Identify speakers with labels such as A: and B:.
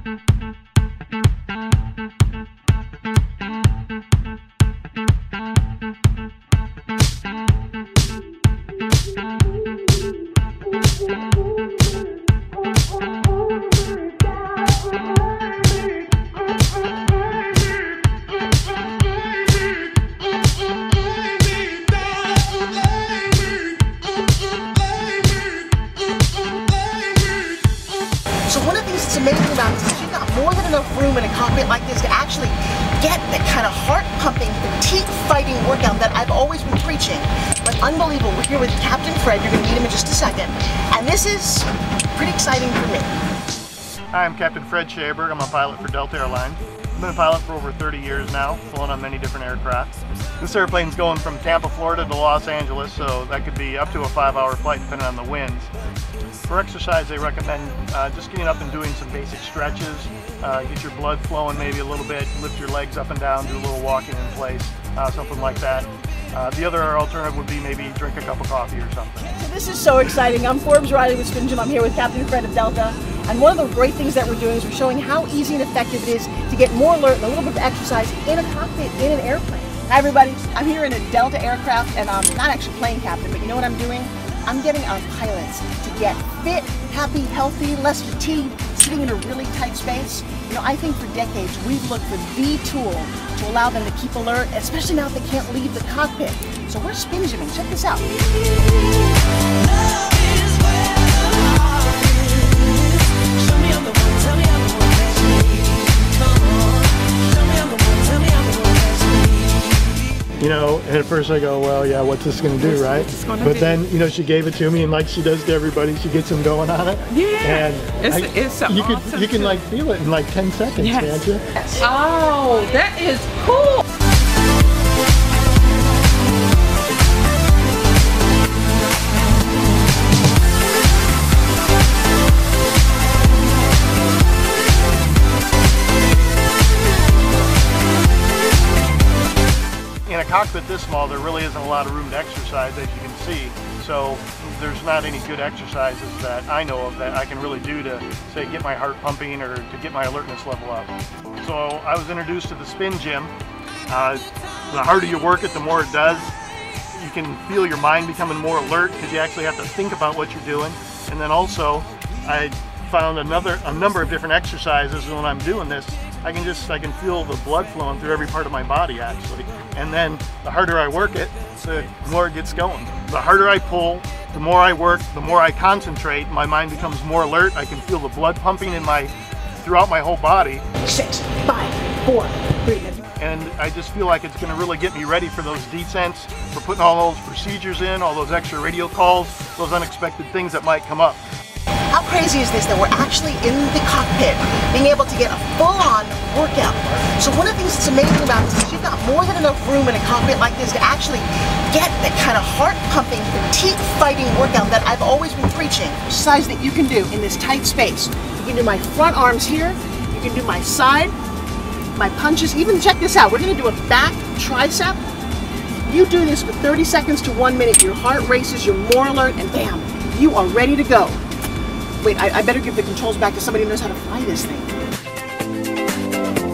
A: So one of the things that's amazing about this is you've got more than enough room in a cockpit like this to actually get the kind of heart-pumping, fatigue-fighting workout that I've always been preaching. But unbelievable, we're here with Captain Fred. You're going to meet him in just a second. And this is pretty exciting for me.
B: Hi, I'm Captain Fred Shaberg. I'm a pilot for Delta Airlines. I've been a pilot for over 30 years now, flown on many different aircraft. This airplane's going from Tampa, Florida to Los Angeles, so that could be up to a 5-hour flight depending on the winds. For exercise, they recommend just getting up and doing some basic stretches, get your blood flowing maybe a little bit, lift your legs up and down, do a little walking in place, something like that. The other alternative would be maybe drink a cup of coffee or something.
A: So this is so exciting. I'm Forbes Riley with SpinGym. I'm here with Captain Fred of Delta. And one of the great things that we're doing is we're showing how easy and effective it is to get more alert and a little bit of exercise in a cockpit, in an airplane. Hi everybody, I'm here in a Delta aircraft and I'm not actually plane captain, but you know what I'm doing? I'm getting our pilots to get fit, happy, healthy, less fatigued, sitting in a really tight space. You know, I think for decades we've looked for the tool to allow them to keep alert, especially now if they can't leave the cockpit. So we're SpinGymming. Check this out.
B: You know, and at first I go, well, yeah, what's this going to do, right? But then, you know, she gave it to me, and like she does to everybody, she gets them going on it.
C: Yeah,
B: and
C: it's
B: you can like feel it in like 10 seconds, can't you?
C: Yes. Oh, that is cool.
B: In a cockpit this small, there really isn't a lot of room to exercise, as you can see. So there's not any good exercises that I know of that I can really do to, say, get my heart pumping or to get my alertness level up. So I was introduced to the SpinGym. The harder you work it, the more it does. You can feel your mind becoming more alert because you actually have to think about what you're doing. And then also, I found a number of different exercises, and when I'm doing this, I can feel the blood flowing through every part of my body actually. And then the harder I work it, the more it gets going. The harder I pull, the more I work, the more I concentrate, my mind becomes more alert. I can feel the blood pumping throughout my whole body.
A: 6, 5, 4, 3.
B: And I just feel like it's going to really get me ready for those descents, for putting all those procedures in, all those extra radio calls, those unexpected things that might come up.
A: How crazy is this that we're actually in the cockpit being able to get a full-on workout? So one of the things that's amazing about this is you've got more than enough room in a cockpit like this to actually get the kind of heart-pumping, fatigue-fighting workout that I've always been preaching. Exercise that you can do in this tight space. You can do my front arms here, you can do my side, my punches, even check this out. We're going to do a back tricep. You do this for 30 seconds to 1 minute, your heart races, you're more alert, and bam, you are ready to go. Wait, I better give the controls back to somebody who knows how to fly this thing.